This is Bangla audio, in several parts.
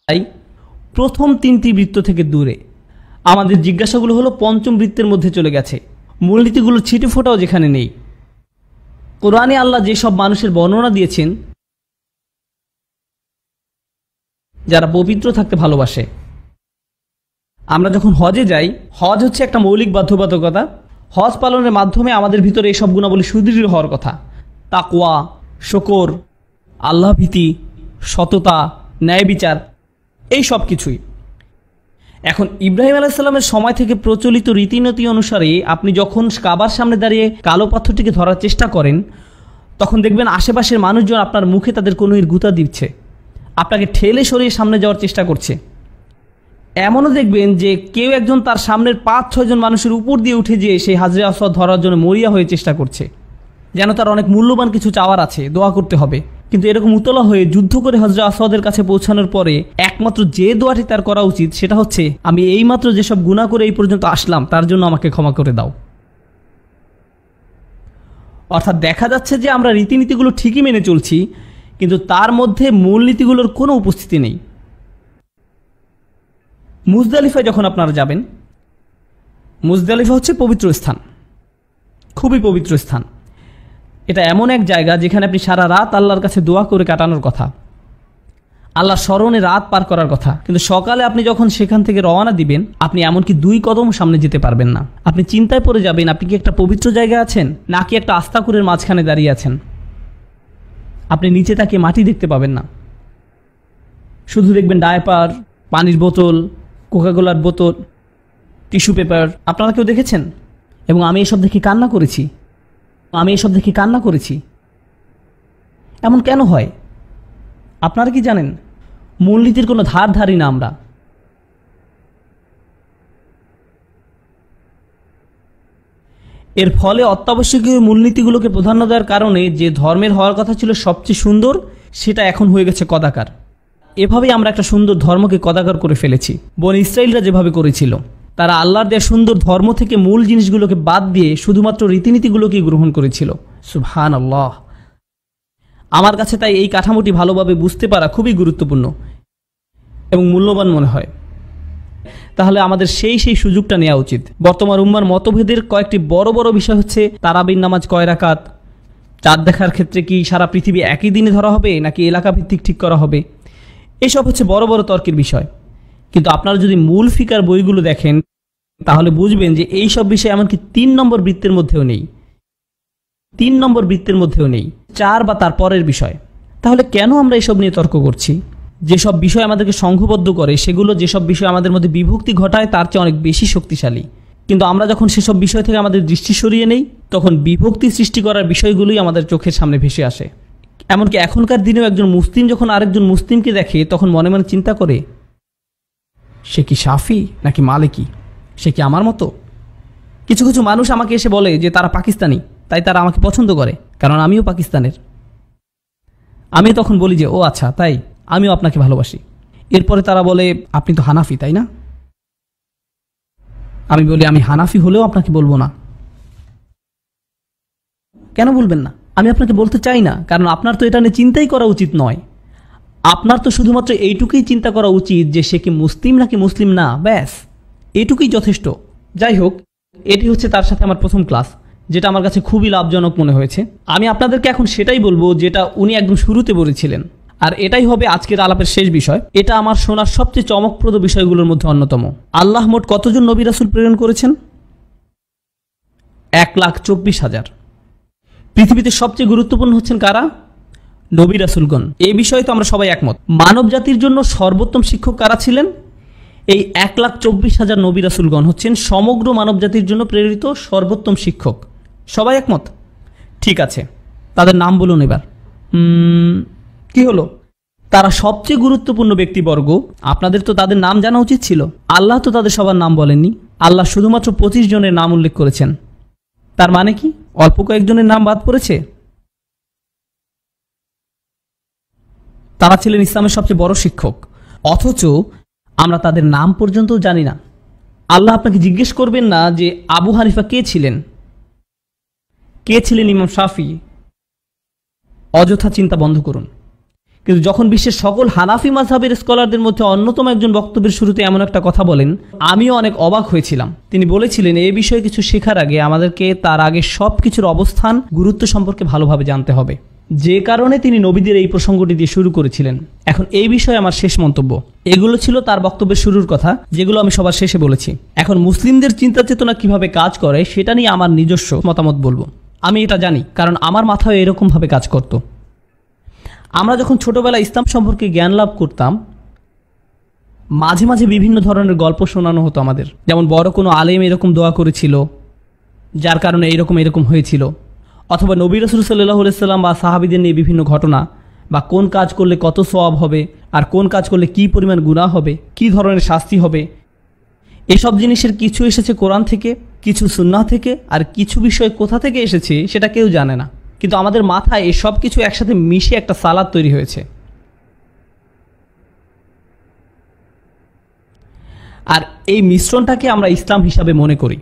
তাই প্রথম তিনটি বৃত্ত থেকে দূরে। আমাদের জিজ্ঞাসাগুলো হলো পঞ্চম বৃত্তের মধ্যে চলে গেছে। মূলনীতিগুলো ছিটে ফোটাও যেখানে নেই। কোরআনে আল্লাহ যেসব মানুষের বর্ণনা দিয়েছেন যারা পবিত্র থাকতে ভালোবাসে। আমরা যখন হজে যাই, হজ হচ্ছে একটা মৌলিক বাধ্যবাধকতা। হজ পালনের মাধ্যমে আমাদের ভিতরে এইসব গুণাবলী সুদৃঢ় হওয়ার কথা। তাকওয়া, শুকর, আল্লাহ ভীতি, সততা, ন্যায় বিচার, এই সব কিছুই। এখন ইব্রাহিম আলাইহিস সালামের সময় থেকে প্রচলিত রীতিনীতি অনুসারে আপনি যখন কাবার সামনে দাঁড়িয়ে কালো পাথরটিকে ধরার চেষ্টা করেন, তখন দেখবেন আশেপাশের মানুষজন আপনার মুখে তাদের কনুইয়ের গুঁতা দিচ্ছে, আপনাকে ঠেলে সরিয়ে সামনে যাওয়ার চেষ্টা করছে। এমনও দেখবেন যে কেউ একজন তার সামনের ৫-৬ জন মানুষের উপর দিয়ে উঠে যেয়ে সেই হাজরে আসওয়াদ ধরার জন্য মরিয়া হয়ে চেষ্টা করছে, যেন তার অনেক মূল্যবান কিছু চাওয়ার আছে, দোয়া করতে হবে। কিন্তু এরকম উতলা হয়ে যুদ্ধ করে হজরে আসওয়াদের কাছে পৌঁছানোর পরে একমাত্র যে দোয়াটি তার করা উচিত সেটা হচ্ছে, আমি এইমাত্র যেসব গুনাহ করে এই পর্যন্ত আসলাম তার জন্য আমাকে ক্ষমা করে দাও। অর্থাৎ দেখা যাচ্ছে যে আমরা রীতিনীতিগুলো ঠিকই মেনে চলছি, কিন্তু তার মধ্যে মূলনীতিগুলোর কোনো উপস্থিতি নেই। মুজদালিফায় যখন আপনারা যাবেন, মুজদালিফা হচ্ছে পবিত্র স্থান, খুবই পবিত্র স্থান। এটা এমন এক জায়গা যেখানে আপনি সারা রাত আল্লাহর কাছে দোয়া করে কাটানোর কথা, আল্লাহর স্মরণে রাত পার করার কথা। কিন্তু সকালে আপনি যখন সেখান থেকে রওনা দিবেন, আপনি এমনকি 2 কদম সামনে যেতে পারবেন না। আপনি চিন্তায় পড়ে যাবেন, আপনি কি একটা পবিত্র জায়গায় আছেন নাকি একটা আস্তাকুরের মাঝখানে দাঁড়িয়ে আছেন। আপনি নিচে তাকিয়ে মাটি দেখতে পাবেন না, শুধু দেখবেন ডায়পার, পানির বোতল, কোকাকোলার বোতল, টিস্যু পেপার। আপনারা কেউ দেখেছেন? এবং আমি এসব দেখে কান্না করেছি। এমন কেন হয় আপনারা কি জানেন? মূলনীতির কোনো ধারি না আমরা। এর ফলে অত্যাবশ্যকীয় মূলনীতিগুলোকে প্রাধান্য দেওয়ার কারণে যে ধর্মের হওয়ার কথা ছিল সবচেয়ে সুন্দর, সেটা এখন হয়ে গেছে কদাকার। এভাবেই আমরা একটা সুন্দর ধর্মকে কদাকার করে ফেলেছি। বনী ইসরাইলরা যেভাবে করেছিল, তারা আল্লাহর দেয়া সুন্দর ধর্ম থেকে মূল জিনিসগুলোকে বাদ দিয়ে শুধুমাত্র রীতিনীতিগুলোকেই গ্রহণ করেছিল। সুবহানাল্লাহ। আমার কাছে তাই এই কাঠামোটি ভালোভাবে বুঝতে পারা খুবই গুরুত্বপূর্ণ এবং মূল্যবান মনে হয়। তাহলে আমাদের সেই সুযোগটা নেওয়া উচিত। বর্তমান উম্মার মতভেদের কয়েকটি বড় বড় বিষয় হচ্ছে, তারাবির নামাজ কয় রাকাত, চাঁদ দেখার ক্ষেত্রে কি সারা পৃথিবী একই দিনে ধরা হবে নাকি এলাকা ভিত্তিক ঠিক করা হবে, এসব হচ্ছে বড় বড় তর্কের বিষয়। কিন্তু আপনারা যদি মূল ফিকার বইগুলো দেখেন, তাহলে বুঝবেন যে এই সব বিষয় এমনকি 3 নম্বর বৃত্তের মধ্যেও নেই, 4 বা তার পরের বিষয়। তাহলে কেন আমরা এসব নিয়ে তর্ক করছি? যেসব বিষয় আমাদেরকে সংঘবদ্ধ করে, সেগুলো যেসব বিষয় আমাদের মধ্যে বিভক্তি ঘটায় তার চেয়ে অনেক বেশি শক্তিশালী। কিন্তু আমরা যখন সেসব বিষয় থেকে আমাদের দৃষ্টি সরিয়ে নেই, তখন বিভক্তি সৃষ্টি করার বিষয়গুলোই আমাদের চোখের সামনে ভেসে আসে। এমনকি এখনকার দিনেও একজন মুসলিম যখন আরেকজন মুসলিমকে দেখে, তখন মনে মনে চিন্তা করে, সে কি শাফি নাকি মালিকি, সে কি আমার মতো? কিছু কিছু মানুষ আমাকে এসে বলে যে তারা পাকিস্তানি, তাই তারা আমাকে পছন্দ করে, কারণ আমিও পাকিস্তানের। আমি তখন বলি যে ও আচ্ছা, তাই আমিও আপনাকে ভালোবাসি। এরপরে তারা বলে আপনি তো হানাফি, তাই না? আমি বলি আমি হানাফি হলেও আপনাকে বলবো না। কেন বলবেন না? আমি আপনাকে বলতে চাই না, কারণ আপনার তো এটা নিয়ে চিন্তাই করা উচিত নয়। আপনার তো শুধুমাত্র এইটুকুই চিন্তা করা উচিত যে সে কি মুসলিম নাকি মুসলিম না, ব্যাস এইটুকুই যথেষ্ট। যাই হোক, এটি হচ্ছে তার সাথে আমার প্রথম ক্লাস, যেটা আমার কাছে খুবই লাভজনক মনে হয়েছে। আমি আপনাদেরকে এখন সেটাই বলবো যেটা উনি একদম শুরুতে বলেছিলেন, আর এটাই হবে আজকের আলাপের শেষ বিষয়। এটা আমার শোনার সবচেয়ে চমকপ্রদ বিষয়গুলোর মধ্যে অন্যতম। আল্লাহ মোট কতজন নবী রাসূল প্রেরণ করেছেন? 1,24,000। পৃথিবীতে সবচেয়ে গুরুত্বপূর্ণ হচ্ছেন কারা? নবী রাসূলগণ। এই বিষয়ে তো আমরা সবাই একমত। মানব জাতির জন্য সর্বোত্তম শিক্ষক কারা ছিলেন? এই 1,24,000 নবী রাসূলগণ হচ্ছেন সমগ্র মানব জাতির জন্য প্রেরিত সর্বোত্তম শিক্ষক। সবাই একমত? ঠিক আছে, তাদের নাম বলুন এবার। কি হলো? তারা সবচেয়ে গুরুত্বপূর্ণ ব্যক্তিবর্গ। আপনাদের তো তাদের নাম জানা উচিত ছিল। আল্লাহ তো তাদের সবার নাম বলেননি। আল্লাহ শুধুমাত্র 25 জনের নাম উল্লেখ করেছেন। তার মানে কি অল্প কয়েকজনের নাম বাদ পড়েছে? তারা ছিলেন ইসলামের সবচেয়ে বড় শিক্ষক, অথচ আমরা তাদের নাম পর্যন্ত জানি না। আল্লাহ আপনাকে জিজ্ঞেস করবেন না যে আবু হানিফা কে ছিলেন, কে ছিলেন ইমাম শাফি। অযথা চিন্তা বন্ধ করুন। কিন্তু যখন বিশ্বের সকল হানাফি মাযহাবের স্কলারদের মধ্যে অন্যতম একজন বক্তব্যের শুরুতে এমন একটা কথা বলেন, আমিও অনেক অবাক হয়েছিলাম। তিনি বলেছিলেন, এই বিষয়ে কিছু শেখার আগে আমাদেরকে তার আগে সব কিছুর অবস্থান, গুরুত্ব সম্পর্কে ভালোভাবে জানতে হবে। যে কারণে তিনি নবীদের এই প্রসঙ্গটি দিয়ে শুরু করেছিলেন। এখন এই বিষয়ে আমার শেষ মন্তব্য। এগুলো ছিল তার বক্তব্যের শুরুর কথা, যেগুলো আমি সবার শেষে বলেছি। এখন মুসলিমদের চিন্তা চেতনা কিভাবে কাজ করে সেটা নিয়ে আমার নিজস্ব মতামত বলবো। আমি এটা জানি, কারণ আমার মাথায় এরকমভাবে কাজ করত। আমরা যখন ছোটবেলায় ইসলাম সম্পর্কে জ্ঞান লাভ করতাম, মাঝে মাঝে বিভিন্ন ধরনের গল্প শোনানো হতো আমাদের। যেমন বড় কোনো আলেম এরকম দোয়া করেছিল, যার কারণে এরকম হয়েছিল, অথবা নবী রাসূল সাল্লাল্লাহু আলাইহি সাল্লাম বা সাহাবীদের নিয়ে বিভিন্ন ঘটনা, বা কোন কাজ করলে কত সওয়াব হবে, আর কোন কাজ করলে কি পরিমাণ গুনাহ হবে, কি ধরনের শাস্তি হবে। এসব জিনিসের কিছু এসেছে কোরআন থেকে, কিছু সুন্নাহ থেকে, আর কিছু বিষয় কোথা থেকে এসেছে সেটা কেউ জানে না। কিন্তু আমাদের মাথায় এসব কিছু একসাথে মিশে একটা সালাদ তৈরি হয়েছে। আর এই মিশ্রণটাকে আমরা ইসলাম হিসাবে মনে করি।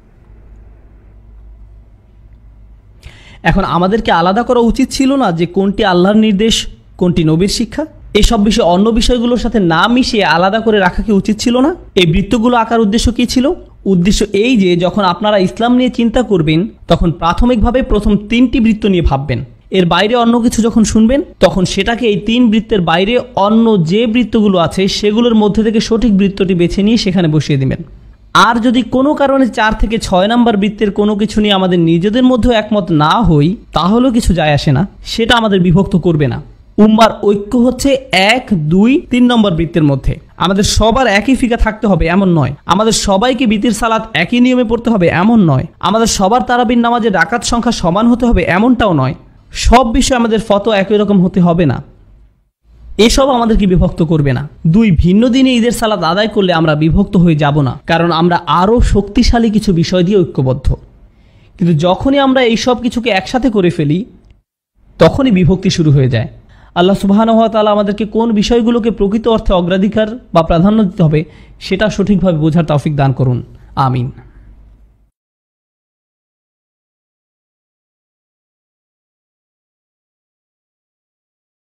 এখন আমাদেরকে আলাদা করা উচিত ছিল না যে কোনটি আল্লাহর নির্দেশ, কোনটি নবীর শিক্ষা? এসব বিষয় অন্য বিষয়গুলোর সাথে না মিশিয়ে আলাদা করে রাখা কি উচিত ছিল না? এই বৃত্তগুলো আঁকার উদ্দেশ্য কি ছিল? উদ্দেশ্য এই যে যখন আপনারা ইসলাম নিয়ে চিন্তা করবেন, তখন প্রাথমিকভাবে প্রথম 3টি বৃত্ত নিয়ে ভাববেন। এর বাইরে অন্য কিছু যখন শুনবেন, তখন সেটাকে এই 3 বৃত্তের বাইরে অন্য যে বৃত্তগুলো আছে সেগুলোর মধ্যে থেকে সঠিক বৃত্তটি বেছে নিয়ে সেখানে বসিয়ে দিবেন। আর যদি কোনো কারণে 4 থেকে 6 নম্বর বৃত্তের কোনো কিছু নিয়ে আমাদের নিজেদের মধ্যে একমত না হই, তাহলেও কিছু যায় আসে না, সেটা আমাদের বিভক্ত করবে না। উম্মার ঐক্য হচ্ছে 1, 2, 3 নম্বর বৃত্তের মধ্যে। আমাদের সবার একই ফিকা থাকতে হবে এমন নয়, আমাদের সবাইকে বিতির সালাত একই নিয়মে পড়তে হবে এমন নয়, আমাদের সবার তারাবির নামাজের রাকাত সংখ্যা সমান হতে হবে এমনটাও নয়। সব বিষয়ে আমাদের ফতোয়া একই রকম হতে হবে না। এসব আমাদেরকে বিভক্ত করবে না। 2 ভিন্ন দিনে ঈদের সালাত আদায় করলে আমরা বিভক্ত হয়ে যাব না, কারণ আমরা আরও শক্তিশালী কিছু বিষয় দিয়ে ঐক্যবদ্ধ। কিন্তু যখনই আমরা এই সব কিছুকে একসাথে করে ফেলি, তখনই বিভক্তি শুরু হয়ে যায়। আল্লাহ সুবহানাহু ওয়া তাআলা আমাদেরকে কোন বিষয়গুলোকে প্রকৃত অর্থে অগ্রাধিকার বা প্রাধান্য দিতে হবে সেটা সঠিকভাবে বোঝার তৌফিক দান করুন। আমিন।